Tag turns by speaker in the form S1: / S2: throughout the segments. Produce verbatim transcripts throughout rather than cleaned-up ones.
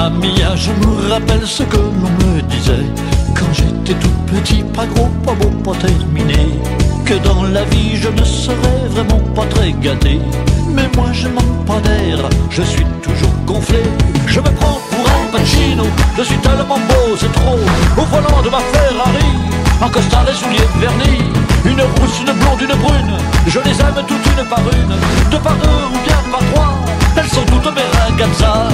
S1: Mamma mia, je me rappelle ce que l'on me disait quand j'étais tout petit, pas gros, pas beau, pas terminé, que dans la vie je ne serais vraiment pas très gâté. Mais moi je manque pas d'air, je suis toujours gonflé. Je me prends pour un Pacino, je suis tellement beau, c'est trop. Au volant de ma Ferrari, en costard et souliers vernis, une rousse, une blonde, une brune, je les aime toutes une par une, deux par deux ou bien par trois, elles sont toutes mes ragazza.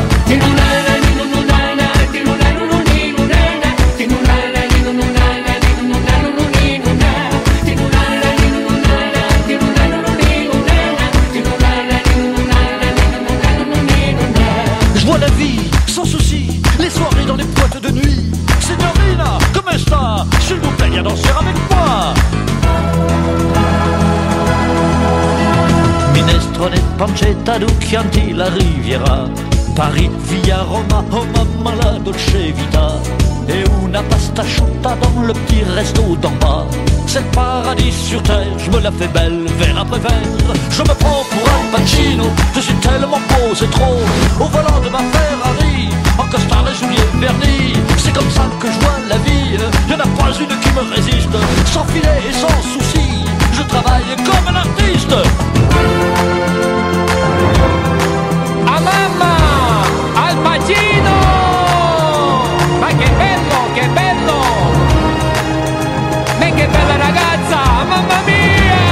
S1: Je vois la vie sans souci, les soirées dans les boîtes de nuit. Signorina, come sta? S'il vous plaît, viens danser avec moi. Minestrone, pancetta, du Chianti, la Riviera, Paris, via Roma, oh mamma la dolce vita, et una pasta asciutta dans le petit resto d'en bas. C'est le paradis sur terre, je me la fais belle, verre après verre. Je me prends pour un Pacino, je suis tellement beau, c'est trop. Au volant de ma Ferrari, en costard et souliers vernis, c'est comme ça que je vois la vie. Y'en a pas une qui me résiste, sans filet et sans souci, je travaille comme un artiste.
S2: A mamma, Al Pacino! Ma che bello, che bello! Ma che bella ragazza, mamma mia!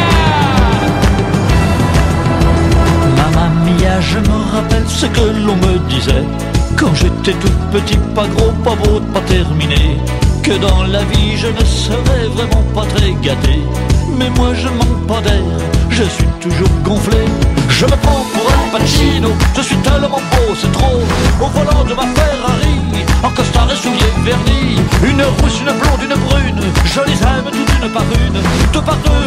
S1: Mamma mia, je me rappelle ce que l'on me disait quand j'étais tout petit, pas gros, pas beau, pas terminé, que dans la vie je ne serais vraiment pas très gâté. Mais moi je manque pas d'air, je suis toujours gonflé. Je me prends pour un Pacino, je suis tellement beau, c'est trop. Au volant de ma Ferrari, en costard et souliers vernis, une rousse, une blonde, une brune, je les aime toutes une par une, deux par deux